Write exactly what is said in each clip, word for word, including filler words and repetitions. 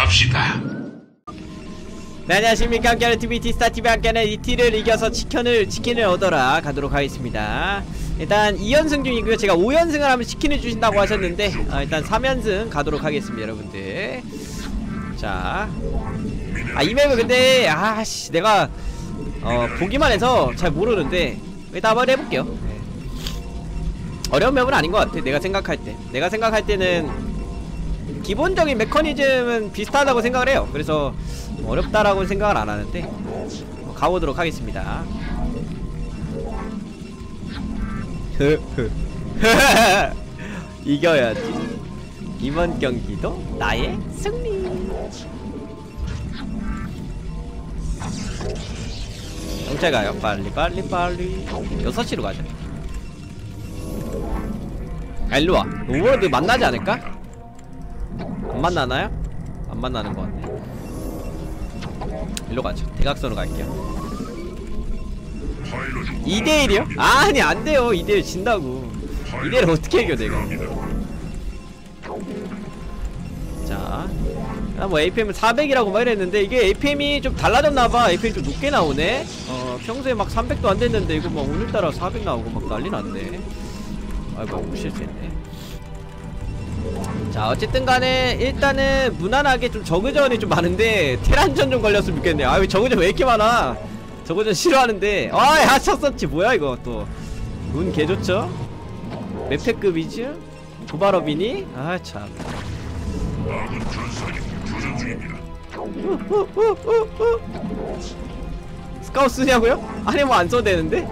합시다. 네, 안녕하십니까. 함께하는 티비 티스타티비 함께하는 이티를 이겨서 치킨을 치킨을 얻어라 가도록 하겠습니다. 일단 이 연승 중이고요. 제가 오 연승을 하면 치킨을 주신다고 하셨는데 아, 일단 삼 연승 가도록 하겠습니다 여러분들. 자, 아 이 맵은 근데 아씨 내가 어 보기만 해서 잘 모르는데 일단 한번 해볼게요. 네. 어려운 맵은 아닌 것 같아. 내가 생각할 때 내가 생각할 때는 기본적인 메커니즘은 비슷하다고 생각을 해요. 그래서 어렵다라고는 생각을 안 하는데 가보도록 하겠습니다. 이겨야지. 이번 경기도 나의 승리. 경찰 가요. 빨리 빨리 빨리 여섯 시로 가자. 아 일로와. 오버로드 만나지 않을까? 안 만나나요? 안 만나는 것 같네. 일로 가죠. 대각선으로 갈게요. 이 대 일이요? 아니 안돼요. 이 대 일 진다고. 이 대 일 어떻게 이겨 내가. 자, 뭐 에이피엠은 사백이라고 막 이랬는데 이게 에이피엠이 좀 달라졌나봐. 에이피엠이 좀 높게 나오네. 어 평소에 막 삼백도 안 됐는데 이거 막 오늘따라 사백 나오고 막 난리 났네. 아이고 실수했네. 자 어쨌든 간에 일단은 무난하게 좀 저그전이 좀 많은데 테란전 좀 걸렸으면 좋겠네요. 아유 저그전 왜 이렇게 많아. 저그전 싫어하는데 아이 하쳤었지 뭐야 이거 또 운 개좋죠? 맵패급이지? 도발업이니? 아 참. 스카우트 쓰냐고요? 아니 뭐 안 써도 되는데?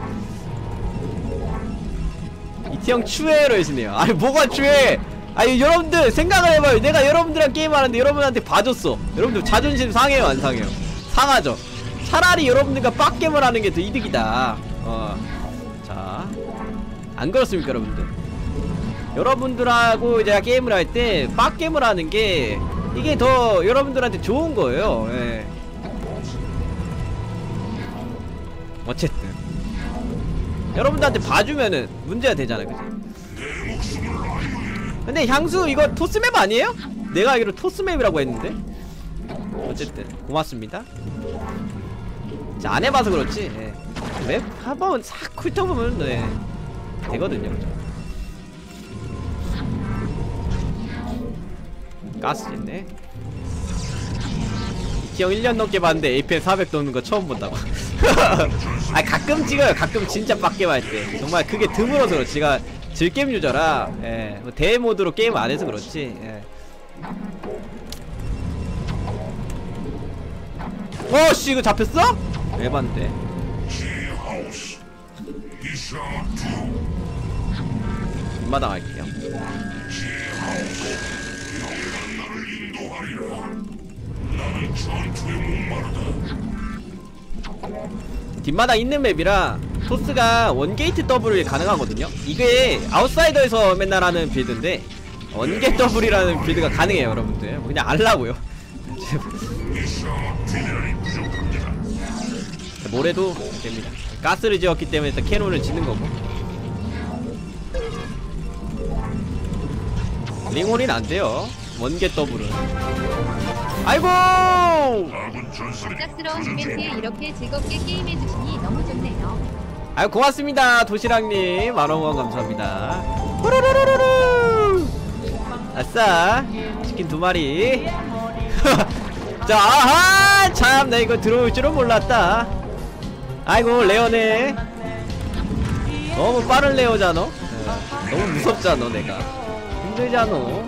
이티형 추해로 해주네요. 아니 뭐가 추해. 아니 여러분들 생각을 해봐요. 내가 여러분들이랑 게임하는데 여러분한테 봐줬어. 여러분들 자존심 상해요 안 상해요? 상하죠. 차라리 여러분들과 빡겜을 하는 게 더 이득이다. 어. 자, 안 그렇습니까 여러분들? 여러분들하고 이제 게임을 할 때 빡겜을 하는 게 이게 더 여러분들한테 좋은 거예요. 예. 어쨌든 여러분들한테 봐주면은 문제가 되잖아, 그치? 근데 향수 이거 토스맵 아니에요? 내가 알기로 토스맵이라고 했는데. 어쨌든 고맙습니다. 자, 안 해봐서 그렇지. 예. 맵 한번 싹 훑어보면 네. 되거든요. 가스 있네. 이티형 일 년 넘게 봤는데 에이피엠 사백 도는 거 처음 본다고. 아 가끔 찍어요. 가끔 진짜 빡겜 할 때. 정말 그게 드물어서 그렇지. 제가 즐겜 유저라 예. 뭐 대회 모드로 게임 안 해서 그렇지. 예. 어씨 이거 잡혔어? 에반데. 뒷마당 할게요. 뒷마당 있는 맵이라 토스가 원게이트 더블이 가능하거든요. 이게 아웃사이더에서 맨날 하는 빌드인데 원게이트 더블이라는 빌드가 가능해요 여러분들. 뭐 그냥 알라고요. 뭐래도 됩니다. 가스를 지었기 때문에 일단 캐논을 짓는 거고. 링홀인 안 돼요. 원게 더블은. 아이고! 갑작스러운 이벤트에 이렇게 즐겁게 게임해주시니 너무 좋네요. 아유 고맙습니다 도시락님. 만원원 감사합니다. 후루루루루. 아싸 치킨 두 마리. 자 아하 참 나 이거 들어올 줄은 몰랐다. 아이고 레어네. 너무 빠른 레어잖아. 네. 너무 무섭잖아 내가. 힘들잖아.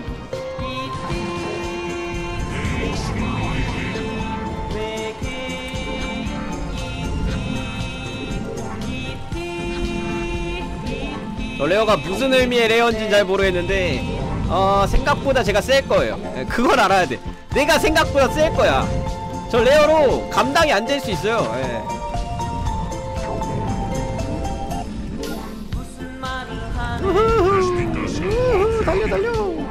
저 레어가 무슨 의미의 레어인지는 잘 모르겠는데 어 생각보다 제가 셀거예요. 네, 그걸 알아야 돼. 내가 생각보다 셀거야. 저 레어로 감당이 안 될 수 있어요. 네. 우후, 달려 달려.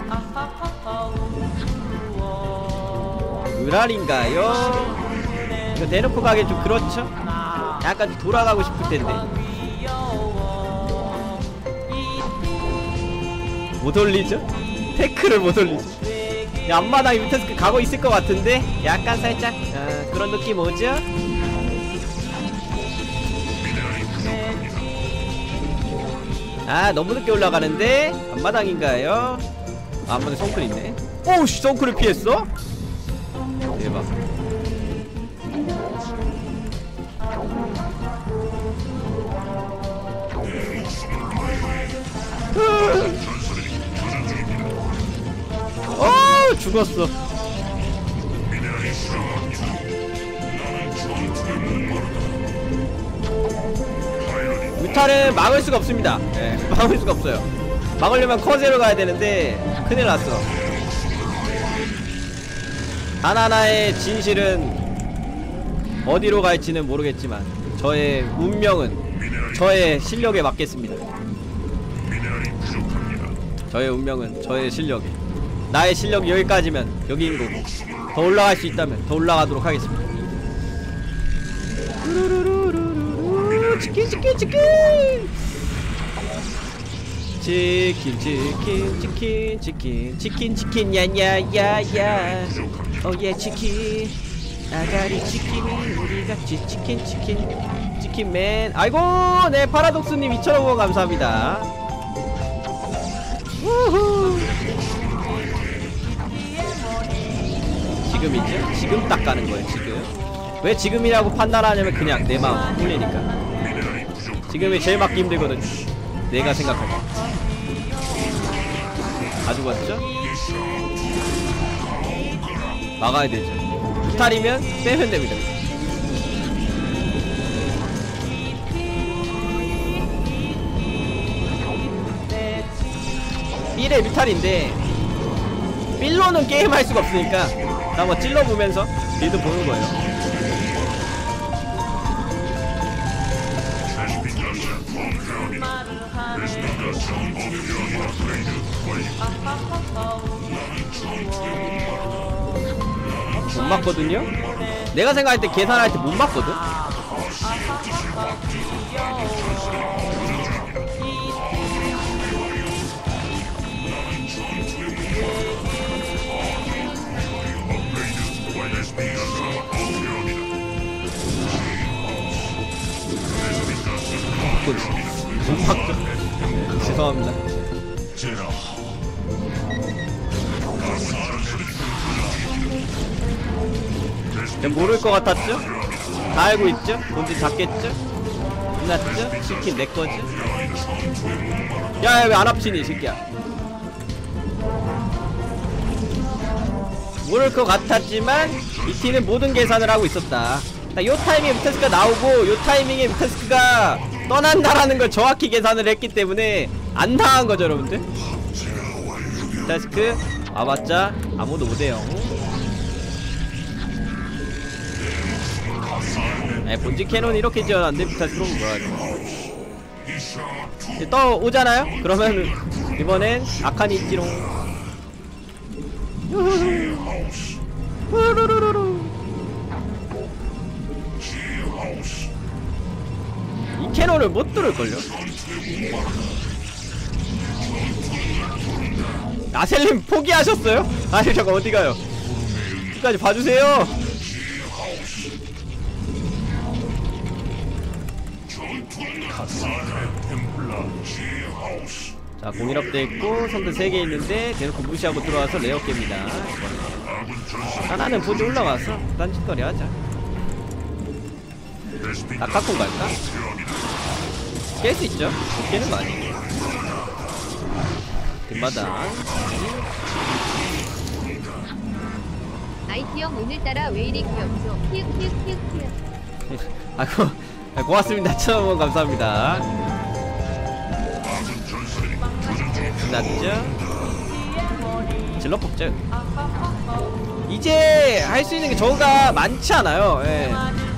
으랄인가요? 이거 대놓고 가기 좀 그렇죠? 약간 좀 돌아가고 싶을 텐데 못 올리죠? 태클을 못 올리죠. 야, 앞마당에 뮤탈스크 가고 있을 것 같은데 약간 살짝 어, 그런 느낌 오죠? 아, 너무 늦게 올라가는데 앞마당인가요? 아, 앞마당에 성클 있네. 오우씨, 성클을 피했어? 대박. 어, 죽었어. 뮤탈은 막을 수가 없습니다. 네, 막을 수가 없어요. 막으려면 커세로 가야 되는데 큰일 났어. 단 하나의 진실은 어디로 갈지는 모르겠지만 저의 운명은 저의 실력에 맡겠습니다. 저의 운명은 저의 실력에, 나의 실력이 여기까지면 여기인 거고, 더 올라갈 수 있다면 더 올라가도록 하겠습니다. 치킨 치킨 치킨 치킨 치킨 치킨 치킨 치킨 치킨 야야야야 오예 치킨 아가리 치킨 우리같이 치킨 치킨 치킨맨. 아이고, 네, 파라독스님 이천 원 감사합니다. 우후. 지금이죠? 지금 딱 가는 거예요. 지금 왜 지금이라고 판단하냐면 그냥 내 마음 풀리니까. 지금이 제일 막기 힘들거든. 내가 생각할 때. 다 죽었죠? 막아야 되죠. 뮤탈이면 빼면 됩니다. 삘의 뮤탈인데 삘로는 게임할 수가 없으니까 한번 찔러보면서 빌드 보는 거예요. 못 맞거든요? 내가 생각할 때 계산할 때 못 맞거든? 못 맞죠? 죄송합니다. 모를 것 같았죠? 다 알고 있죠? 뭔지 잡겠죠? 끝났죠? 치킨 내 거지? 야, 왜 안 합치니, 이 새끼야? 모를 것 같았지만 이 팀은 모든 계산을 하고 있었다. 요 타이밍에 뮤탈스크가 나오고 요 타이밍에 뮤탈스크가 떠난다라는 걸 정확히 계산을 했기 때문에 안 당한 거죠, 여러분들. 뮤탈스크 와봤자 아무도 못해요. 에, 본진 캐논 이렇게 지어놨는데 뮤탈스크로 뭐라 하죠? 또 오잖아요? 그러면 이번엔 아칸이 있지롱. 이 캐논을 못 뚫을걸요? 아셀님 포기하셨어요? 아니, 잠깐 어디가요? 끝까지 봐주세요. 자, 공일업 돼 있고 선두 세 개 있는데 대놓고 무시하고 들어와서 레어 깹니다. 하나는 보지 올라와서 딴짓거리 하자. 아카콘 갈까? 깰 수 있죠? 깨는 거 아니에요. 뒷마당. 아이티형 오늘따라 왜 이리 귀엽죠? 키읔 키읔 키읔 키읔. 아이고, 고맙습니다. 천원 원 감사합니다. 끝났죠? 질러 뽑죠. 이제 할 수 있는 게 저거가 많지 않아요. 예.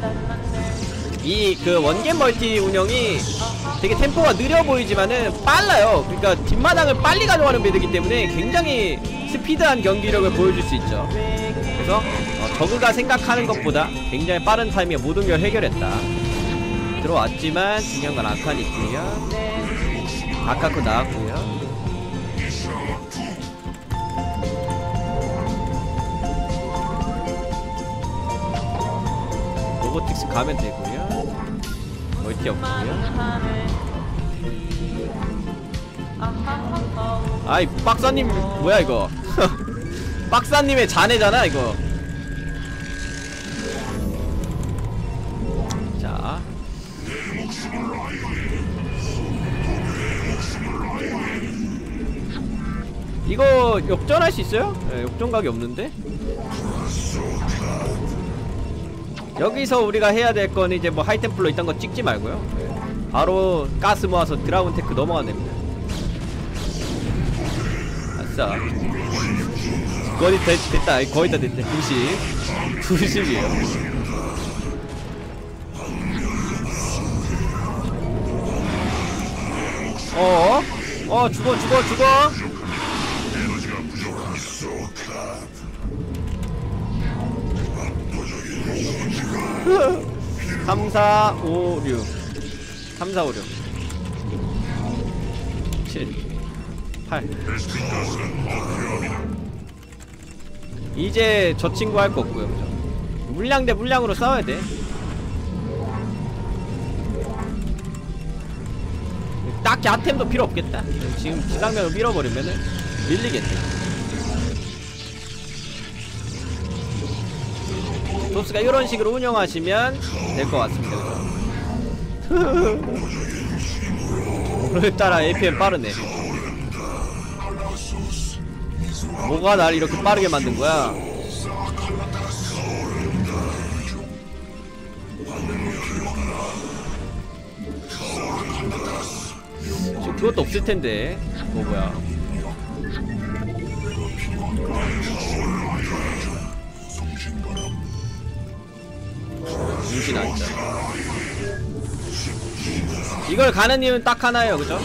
이 그 원겜 멀티 운영이 되게 템포가 느려 보이지만은 빨라요. 그러니까 뒷마당을 빨리 가져가는 빌드이기 때문에 굉장히 스피드한 경기력을 보여줄 수 있죠. 그래서 어, 저그가 생각하는 것보다 굉장히 빠른 타이밍에 모든 걸 해결했다. 들어왔지만 중요한 건 아칸이 있고요. 아카코 나왔고요. 로보틱스 가면 되고요. 멀티 없고요. 아이 박사님 뭐야 이거. 박사님의 자네잖아 이거. 자 이거 역전할 수 있어요? 네, 역전각이 없는데? 여기서 우리가 해야 될 건 이제 뭐 하이템플러 이딴 거 찍지 말고요. 네. 바로 가스 모아서 드라군 테크 넘어가면 됩니다. 아싸. 거의 다 됐다. 거의 다 됐다. 구십. 구십이에요. 어? 어 죽어 죽어 죽어. 삼, 사, 오, 육 삼, 사, 오, 육 칠, 팔 이제 저 친구 할 거 없고요. 그죠? 물량 대 물량으로 싸워야 돼. 딱히 아템도 필요 없겠다. 지금 지상면으로 밀어버리면은 밀리겠네. 토스가 이런 식으로 운영하시면 될 것 같습니다. 오늘따라 에이피엠 빠르네. 뭐가 날 이렇게 빠르게 만든 거야? 지금 그것도 없을 텐데. 뭐 뭐야? 정신 안 차려. 이걸 가는 이유는 딱 하나예요, 그죠?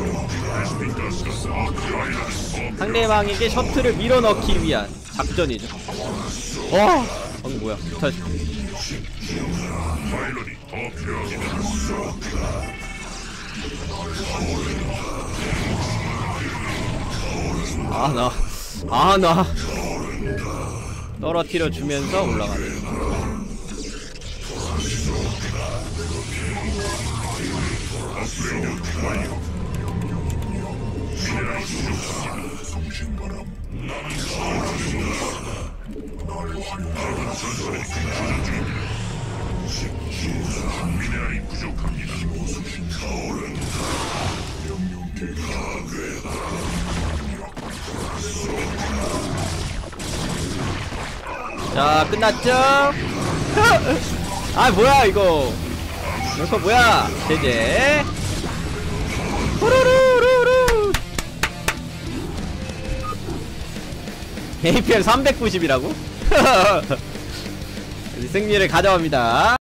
상대방에게 셔틀을 밀어넣기 위한 작전이죠. 어! 방금 뭐야? 다시. 아, 나. 아, 나. 떨어뜨려 주면서 올라가네. 자, 끝났죠? 아, 뭐야 이거. 이거 뭐야? 제제. 후루루루루. 에이피엠 삼백구십이라고? 승리를 가져갑니다.